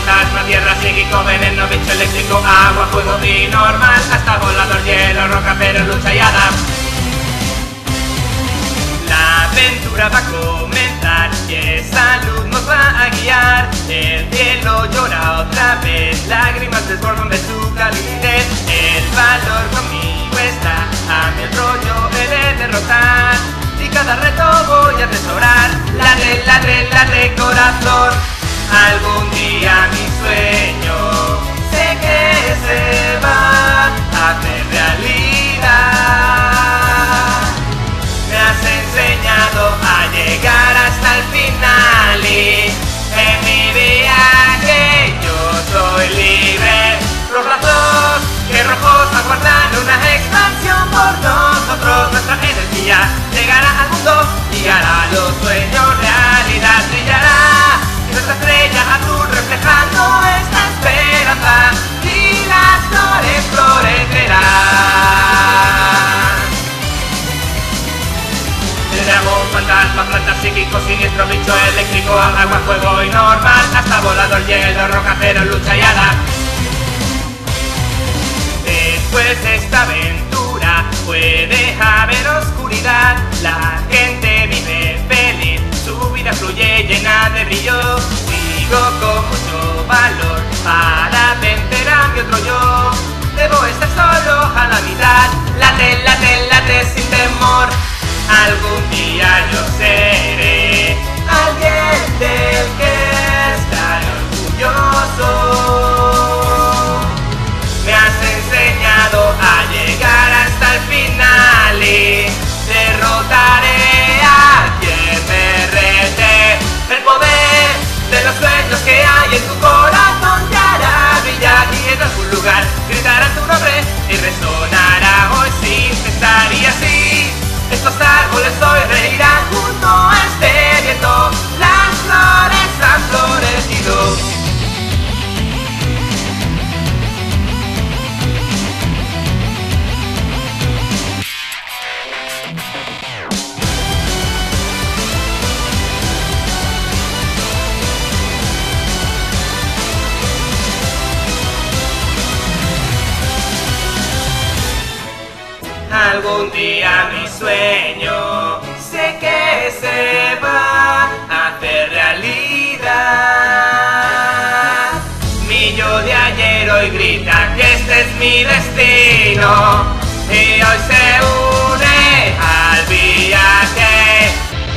fantasma, tierra, psíquico, veneno, bicho eléctrico, agua, fuego y normal, hasta volador, hielo, roca, pero lucha y hada. La aventura va a comenzar y esa luz nos va a guiar. El cielo llora otra vez, lágrimas desbordan de su calidez. El valor conmigo está, a mi el rollo he de derrotar, y cada reto voy a atesorar. Ladre, corazón, algún día mi sueño sé que se va a hacer realidad. Me has enseñado a llegar hasta el final y en mi viaje yo soy libre. Los lazos que rojos aguardan una expansión por nosotros. Nuestra energía llegará al mundo y hará los sueños realidad. Brillará nuestra estrella azul reflejando esta esperanza y las flores florecerán. El dragón, fantasma, planta, psíquico, siniestro, bicho eléctrico, agua, fuego y normal, hasta volador, hielo, roca, acero, lucha y hada. Después de esta aventura puede haber oscuridad. La gente vive feliz, su vida fluye llena de brillo. Sigo con mucho valor para vencer a mi otro yo. Debo estar solo a la mitad, late sin temor. Algún día yo seré alguien del que estar orgulloso. Me has enseñado a llegar hasta el final y derrotaré a quien me rete. El poder de los sueños que hay en tu corazón te hará brillar, y en algún lugar gritarán tu nombre y resonará hoy sin pensar. Y así estos árboles hoy reirán junto a este viento. Las flores han florecido. Algún día mi sueño sé que se va a hacer realidad. Mi yo de ayer hoy grita que este es mi destino y hoy se une al viaje.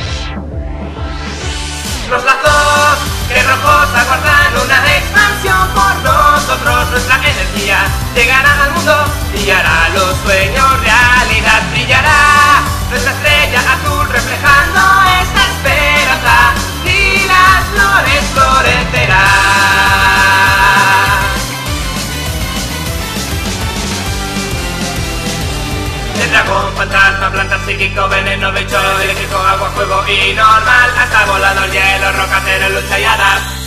Los lazos que rojos aguardan una expansión por nosotros. Nuestra energía llegará al mundo y hará los sueños realidad. Brillará nuestra estrella azul reflejando esta esperanza y las flores florecerán. El dragón, fantasma, planta, psíquico, veneno, bicho eléctrico, agua, fuego y normal, hasta volador, hielo, roca, acero, lucha y hada.